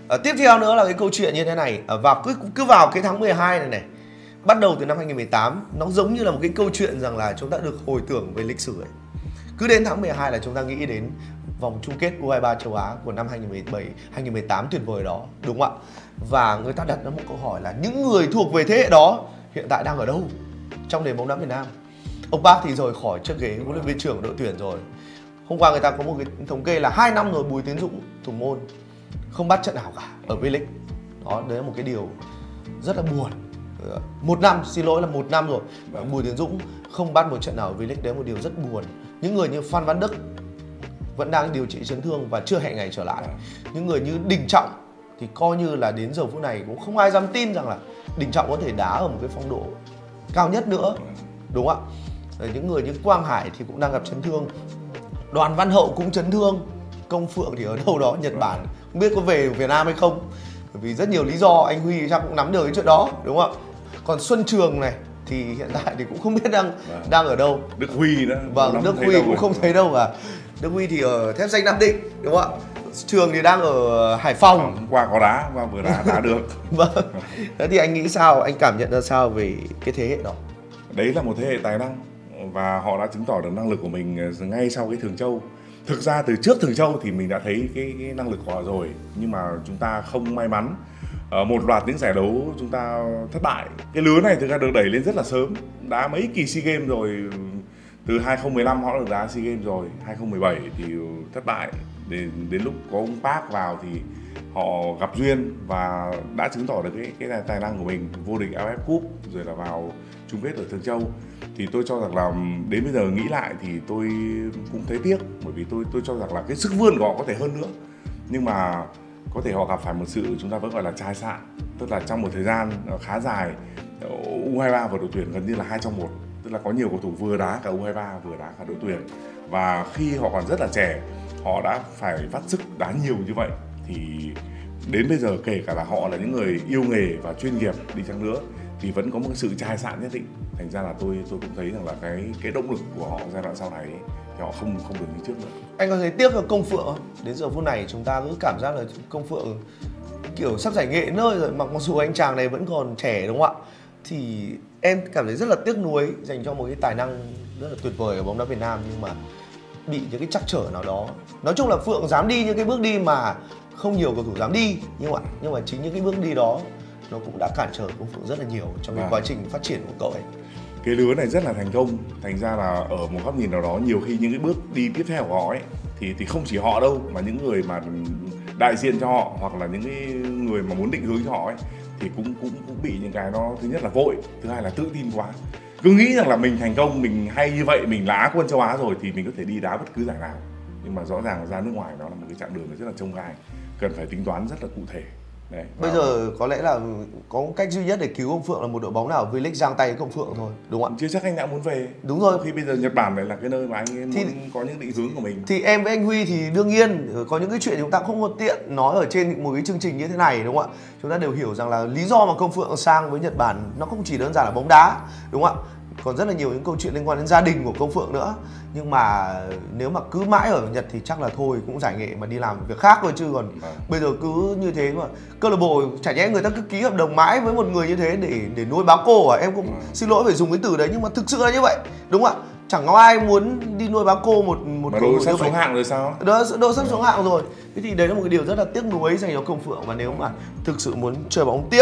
Tiếp theo nữa là cái câu chuyện như thế này, và cứ vào cái tháng 12 này, bắt đầu từ năm 2018, nó giống như là một cái câu chuyện rằng là chúng ta được hồi tưởng về lịch sử ấy. Cứ đến tháng 12 là chúng ta nghĩ đến vòng chung kết U23 châu Á của năm 2017, 2018 tuyệt vời đó, đúng không ạ? Và người ta đặt ra một câu hỏi là những người thuộc về thế hệ đó hiện tại đang ở đâu trong nền bóng đá Việt Nam? Ông Park thì rời khỏi chiếc ghế huấn luyện viên trưởng đội tuyển rồi. Hôm qua người ta có một cái thống kê là 2 năm rồi Bùi Tiến Dũng thủ môn không bắt trận nào cả ở V-League. Đó, đấy là một cái điều rất là buồn. 1 năm, xin lỗi là 1 năm rồi Bùi Tiến Dũng không bắt một trận nào ở V-League, đấy là một điều rất buồn. Những người như Phan Văn Đức vẫn đang điều trị chấn thương và chưa hẹn ngày trở lại. Những người như Đình Trọng thì coi như là đến giờ phút này cũng không ai dám tin rằng là Đình Trọng có thể đá ở một cái phong độ cao nhất nữa, đúng không ạ? Những người như Quang Hải thì cũng đang gặp chấn thương, Đoàn Văn Hậu cũng chấn thương, Công Phượng thì ở đâu đó Nhật Bản, không biết có về Việt Nam hay không, bởi vì rất nhiều lý do, anh Huy chắc cũng nắm được cái chuyện đó, đúng không ạ? Còn Xuân Trường này thì hiện tại thì cũng không biết đang ở đâu. Đức Huy đó. Vâng, Đức Huy cũng không thấy đâu cả. Đức Huy thì ở Thép Xanh Nam Định, đúng không ạ? Trường thì đang ở Hải Phòng. Hôm qua có đá, và vừa đá được. Vâng. Thế thì anh nghĩ sao, anh cảm nhận ra sao về cái thế hệ đó? Đấy là một thế hệ tài năng và họ đã chứng tỏ được năng lực của mình ngay sau cái Thường Châu. Thực ra từ trước Thường Châu thì mình đã thấy cái năng lực của họ rồi, nhưng mà chúng ta không may mắn. Một loạt những giải đấu chúng ta thất bại. Cái lứa này thực ra được đẩy lên rất là sớm, đá mấy kỳ SEA Games rồi. Từ 2015 họ được đá SEA Games rồi, 2017 thì thất bại. Đến lúc có ông Park vào thì họ gặp duyên và đã chứng tỏ được cái tài năng của mình, vô địch AFF Cup rồi là vào chung kết ở Thường Châu. Thì tôi cho rằng là đến bây giờ nghĩ lại thì tôi cũng thấy tiếc, bởi vì tôi cho rằng là cái sức vươn của họ có thể hơn nữa, nhưng mà có thể họ gặp phải một sự chúng ta vẫn gọi là chai sạn, tức là trong một thời gian khá dài U23 và đội tuyển gần như là 2 trong 1, tức là có nhiều cầu thủ vừa đá cả U23 vừa đá cả đội tuyển, và khi họ còn rất là trẻ họ đã phải vắt sức đá nhiều như vậy, thì đến bây giờ kể cả là họ là những người yêu nghề và chuyên nghiệp đi chăng nữa thì vẫn có một sự chai sạn nhất định. Thành ra là tôi cũng thấy rằng là cái động lực của họ giai đoạn sau này ấy, thì họ không được như trước nữa. Anh có thấy tiếc là Công Phượng không? Đến giờ phút này chúng ta cứ cảm giác là Công Phượng kiểu sắp giải nghệ nơi rồi, mặc dù anh chàng này vẫn còn trẻ, đúng không ạ? Thì em cảm thấy rất là tiếc nuối dành cho một cái tài năng rất là tuyệt vời ở bóng đá Việt Nam, nhưng mà bị những cái trắc trở nào đó. Nói chung là Phượng dám đi những cái bước đi mà không nhiều cầu thủ dám đi, nhưng mà chính những cái bước đi đó nó cũng đã cản trở Công Phượng rất là nhiều trong cái quá trình phát triển của cậu ấy. Cái lứa này rất là thành công, thành ra là ở một góc nhìn nào đó nhiều khi những cái bước đi tiếp theo của họ ấy thì không chỉ họ đâu, mà những người mà đại diện cho họ hoặc là những cái người mà muốn định hướng cho họ ấy thì cũng bị những cái nó, thứ nhất là vội, thứ hai là tự tin quá, cứ nghĩ rằng là mình thành công, mình hay như vậy, mình là Á quân châu Á rồi thì mình có thể đi đá bất cứ giải nào, nhưng mà rõ ràng ra nước ngoài nó là một cái chặng đường rất là chông gai, cần phải tính toán rất là cụ thể. Đấy, bây giờ có lẽ là có một cách duy nhất để cứu Công Phượng là một đội bóng nào V-League giang tay với Công Phượng thôi, đúng không ạ? Chưa chắc anh đã muốn về. Đúng rồi. Khi bây giờ Nhật Bản này là cái nơi mà anh muốn có những định hướng của mình. Thì em với anh Huy thì đương nhiên có những cái chuyện chúng ta không có tiện nói ở trên một cái chương trình như thế này, đúng không ạ? Chúng ta đều hiểu rằng là lý do mà Công Phượng sang với Nhật Bản nó không chỉ đơn giản là bóng đá, đúng không ạ? Còn rất là nhiều những câu chuyện liên quan đến gia đình của Công Phượng nữa. Nhưng mà nếu mà cứ mãi ở Nhật thì chắc là thôi cũng giải nghệ mà đi làm việc khác thôi, chứ còn bây giờ cứ như thế mà câu lạc bộ chả nhẽ người ta cứ ký hợp đồng mãi với một người như thế để nuôi báo cô à? Em cũng xin lỗi phải dùng cái từ đấy, nhưng mà thực sự là như vậy, đúng không ạ? Chẳng có ai muốn đi nuôi báo cô một đội sắp xuống hạng rồi sao? Đội sắp xuống hạng rồi. Thế thì đấy là một cái điều rất là tiếc nuối dành cho Công Phượng, và nếu mà thực sự muốn chơi bóng tiếp,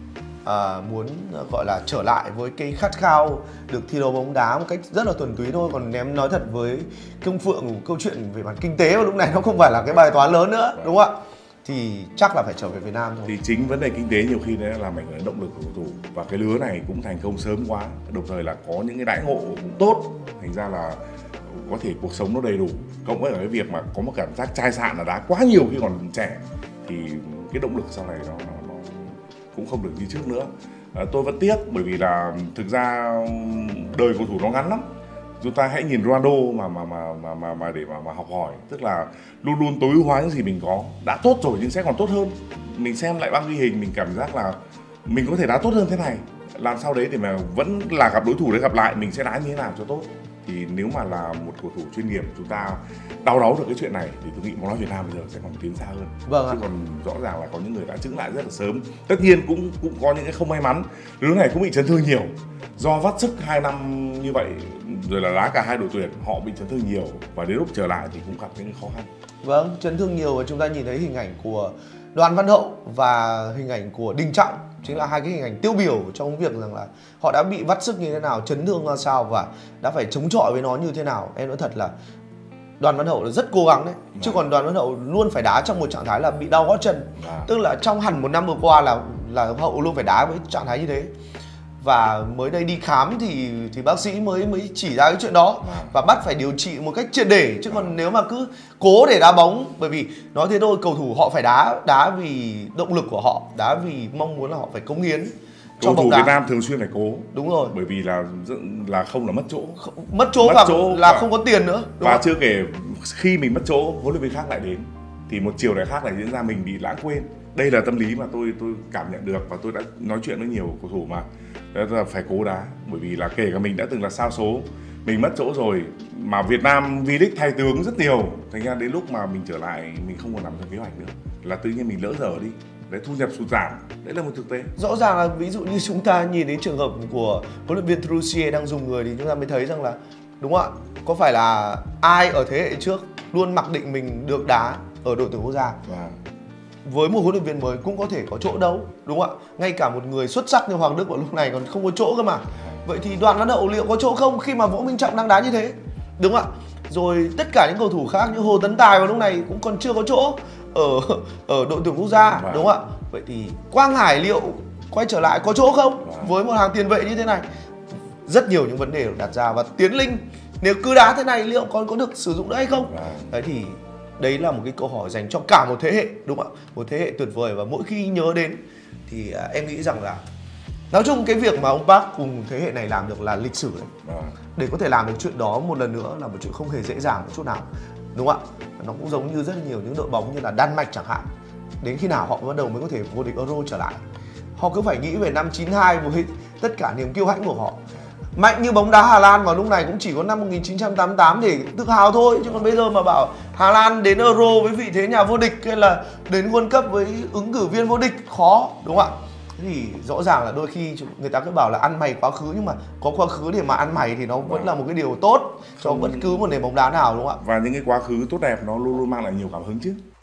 muốn gọi là trở lại với cái khát khao được thi đấu bóng đá một cách rất là thuần túy thôi. Còn em nói thật với Công Phượng, câu chuyện về mặt kinh tế lúc này nó không phải là cái bài toán lớn nữa, đúng không ạ? Thì chắc là phải trở về Việt Nam thôi. Thì chính vấn đề kinh tế nhiều khi đấy làm ảnh hưởng đến động lực của cầu thủ, và cái lứa này cũng thành công sớm quá, đồng thời là có những cái đãi ngộ cũng tốt, thành ra là có thể cuộc sống nó đầy đủ, cộng với cái việc mà có một cảm giác chai sạn là đá quá nhiều khi còn trẻ thì cái động lực sau này nó cũng không được như trước nữa. Tôi vẫn tiếc, bởi vì là thực ra đời cầu thủ nó ngắn lắm. Chúng ta hãy nhìn Ronaldo mà để mà học hỏi, tức là luôn luôn tối ưu hóa những gì mình có. Đã tốt rồi nhưng sẽ còn tốt hơn. Mình xem lại băng ghi hình mình cảm giác là mình có thể đá tốt hơn thế này, làm sao đấy để mà vẫn là gặp đối thủ đấy gặp lại mình sẽ đá như thế nào cho tốt. thì nếu mà là một cầu thủ chuyên nghiệp chúng ta đau đáu được cái chuyện này thì tôi nghĩ bóng đá Việt Nam bây giờ sẽ còn tiến xa hơn. Chứ còn rõ ràng là có những người đã chững lại rất là sớm. Tất nhiên cũng có những cái không may mắn, đứa này cũng bị chấn thương nhiều do vắt sức 2 năm như vậy, rồi là đá cả hai đội tuyển, họ bị chấn thương nhiều và đến lúc trở lại thì cũng gặp những khó khăn. Vâng, chấn thương nhiều và chúng ta nhìn thấy hình ảnh của Đoàn Văn Hậu và hình ảnh của Đình Trọng chính là hai cái hình ảnh tiêu biểu trong việc rằng là họ đã bị vắt sức như thế nào, chấn thương ra sao và đã phải chống chọi với nó như thế nào. Em nói thật là Đoàn Văn Hậu là rất cố gắng đấy, chứ còn Đoàn Văn Hậu luôn phải đá trong một trạng thái là bị đau gót chân, tức là trong hẳn một năm vừa qua là Hậu luôn phải đá với trạng thái như thế. Và mới đây đi khám thì bác sĩ mới chỉ ra cái chuyện đó và bắt phải điều trị một cách triệt để, chứ còn nếu mà cứ cố để đá bóng, bởi vì nói thế thôi, cầu thủ họ phải đá vì động lực của họ, đá vì mong muốn là họ phải cống hiến. Cầu thủ Việt Nam thường xuyên phải cố. Đúng rồi. Bởi vì là không là mất chỗ. Mất chỗ và không có tiền nữa. Và chưa kể khi mình mất chỗ, huấn luyện viên khác lại đến thì một chiều đại khác lại diễn ra, mình bị lãng quên. Đây là tâm lý mà tôi cảm nhận được và tôi đã nói chuyện với nhiều cầu thủ mà. Đó là phải cố đá, bởi vì là kể cả mình đã từng là sao số, mình mất chỗ rồi mà Việt Nam V-League thay tướng rất nhiều, thành ra đến lúc mà mình trở lại mình không còn nằm trong kế hoạch nữa, là tự nhiên mình lỡ dở đi. Đấy, thu nhập sụt giảm, đấy là một thực tế. Rõ ràng là ví dụ như chúng ta nhìn đến trường hợp của huấn luyện viên Trussier đang dùng người thì chúng ta mới thấy rằng là đúng không ạ? Có phải là ai ở thế hệ trước luôn mặc định mình được đá ở đội tuyển quốc gia, với một huấn luyện viên mới cũng có thể có chỗ đấu, đúng không ạ? Ngay cả một người xuất sắc như Hoàng Đức vào lúc này còn không có chỗ cơ mà. Vậy thì Đoàn Văn Hậu liệu có chỗ không khi mà Võ Minh Trọng đang đá như thế, đúng không ạ? Rồi tất cả những cầu thủ khác như Hồ Tấn Tài vào lúc này cũng còn chưa có chỗ ở đội tuyển quốc gia, đúng không ạ? Vậy thì Quang Hải liệu quay trở lại có chỗ không với một hàng tiền vệ như thế này? Rất nhiều những vấn đề được đặt ra, và Tiến Linh nếu cứ đá thế này liệu còn có được sử dụng nữa hay không? Đấy thì đấy là một cái câu hỏi dành cho cả một thế hệ, đúng không ạ? Một thế hệ tuyệt vời, và mỗi khi nhớ đến thì em nghĩ rằng là nói chung cái việc mà ông Park cùng thế hệ này làm được là lịch sử đấy. Để có thể làm được chuyện đó một lần nữa là một chuyện không hề dễ dàng một chút nào, đúng không ạ? Nó cũng giống như rất là nhiều những đội bóng như là Đan Mạch chẳng hạn, đến khi nào họ bắt đầu mới có thể vô địch Euro trở lại. Họ cứ phải nghĩ về năm 92 với tất cả niềm kiêu hãnh của họ. Mạnh như bóng đá Hà Lan vào lúc này cũng chỉ có năm 1988 để tự hào thôi, chứ còn bây giờ mà bảo Hà Lan đến Euro với vị thế nhà vô địch hay là đến World Cup với ứng cử viên vô địch khó, đúng không ạ? Thì rõ ràng là đôi khi người ta cứ bảo là ăn mày quá khứ, nhưng mà có quá khứ để mà ăn mày thì nó vẫn là một cái điều tốt cho bất cứ một nền bóng đá nào, đúng không ạ? Và những cái quá khứ tốt đẹp nó luôn luôn mang lại nhiều cảm hứng chứ.